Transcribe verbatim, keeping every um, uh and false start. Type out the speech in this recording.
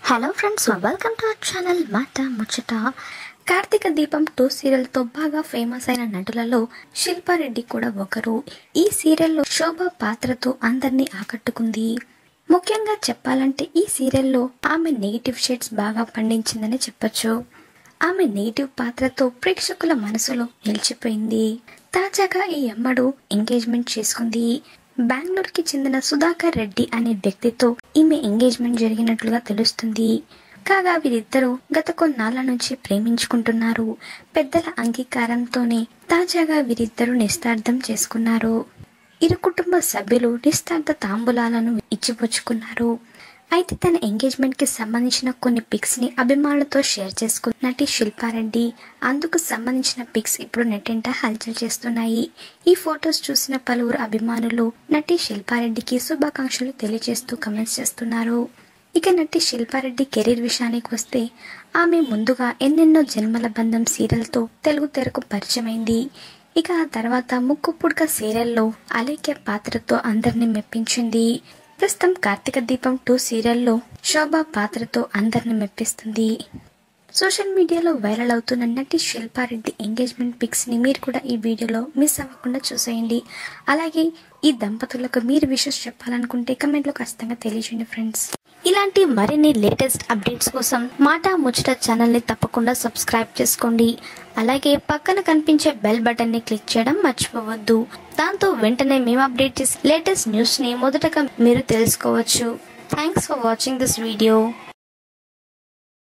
Hello friends, welcome to our channel Maata Muchata. Karthika దీపం two సీరియల్తో బాగా famous అయిన నటులలో శిల్పారెడ్డి కూడా ఒకరు. ఈ సీరియల్లో శోభ పాత్రతో అందరినీ ఆకట్టుకుంది. ముఖ్యంగా చెప్పాలంటే ఈ సీరియల్లో ఆమె నెగిటివ్ షేడ్స్ బాగా పండించిందని చెప్పొచ్చు. ఆమె నెగిటివ్ పాత్రతో ప్రేక్షకుల మనసులో నిలిచిపోయింది. తాజాగా ఈ అమ్మడు ఎంగేజ్మెంట్ చేసుకుంది. బెంగళూరుకి చెందిన సుధాకర్ రెడ్డి అనే వ్యక్తితో ఈమె ఎంగేజ్మెంట్ జరిగినట్లుగా తెలుస్తుంది. కాగా వీరిద్దరూ గత కొన్నాళ్ల నుంచి ప్రేమించుకుంటున్నారు. పెద్దల అంగీకారంతోనే తాజాగా వీరిద్దరూ నిశ్చితార్థం చేసుకున్నారు. ఇరు కుటుంబ సభ్యులు నిశ్చితార్థ తాంబూలాలను ఇచ్చిపుచ్చుకున్నారు. అయితే తన ఎంగేజ్మెంట్ కి సంబంధించిన కొన్ని పిక్స్ ని అభిమానులతో షేర్ చేసుకున్న నటి శిల్పారెడ్డి. అందుకు సంబంధించిన పిక్స్ ఇప్పుడు నెట్టింట హల్చల్ చేస్తున్నాయి. ఈ ఫొటోస్ చూసిన పలువురు అభిమానులు నటి శిల్పారెడ్డికి శుభాకాంక్షలు తెలియజేస్తూ కమెంట్స్ చేస్తున్నారు. ఇక నటి శిల్పారెడ్డి కెరీర్ విషయానికి వస్తే ఆమె ముందుగా ఎన్నెన్నో జన్మల బంధం సీరియల్తో తెలుగు తెరకు పరిచయమైంది. ఇక ఆ తర్వాత ముక్కు పుడక సీరియల్లో అలేఖ్య పాత్రతో అందరినీ మెప్పించింది. ప్రస్తుతం కార్తీక దీపం టూ సీరియల్లో శోభ పాత్రతో అందరిని మెప్పిస్తుంది. సోషల్ మీడియాలో వైరల్ అవుతున్న నటి శిల్పారెడ్డి ఎంగేజ్మెంట్ పిక్స్ ని మీరు కూడా ఈ వీడియోలో మిస్ అవ్వకుండా చూసేయండి. అలాగే ఈ దంపతులకు మీరు విషెస్ చెప్పాలనుకుంటే కమెంట్లో ఖచ్చితంగా తెలియజేయండి ఫ్రెండ్స్. ఇలాంటి మరిన్ని లేటెస్ట్ అప్డేట్స్ కోసం మాట ముచ్చట ఛానల్ని తప్పకుండా సబ్స్క్రైబ్ చేసుకోండి. అలాగే పక్కన కనిపించే బెల్ బటన్ని క్లిక్ చేయడం మర్చిపోవద్దు. దాంతో వెంటనే మేము అప్డేట్ చేసే లేటెస్ట్ న్యూస్ని మొదటగా మీరు తెలుసుకోవచ్చు. Thanks for watching this video.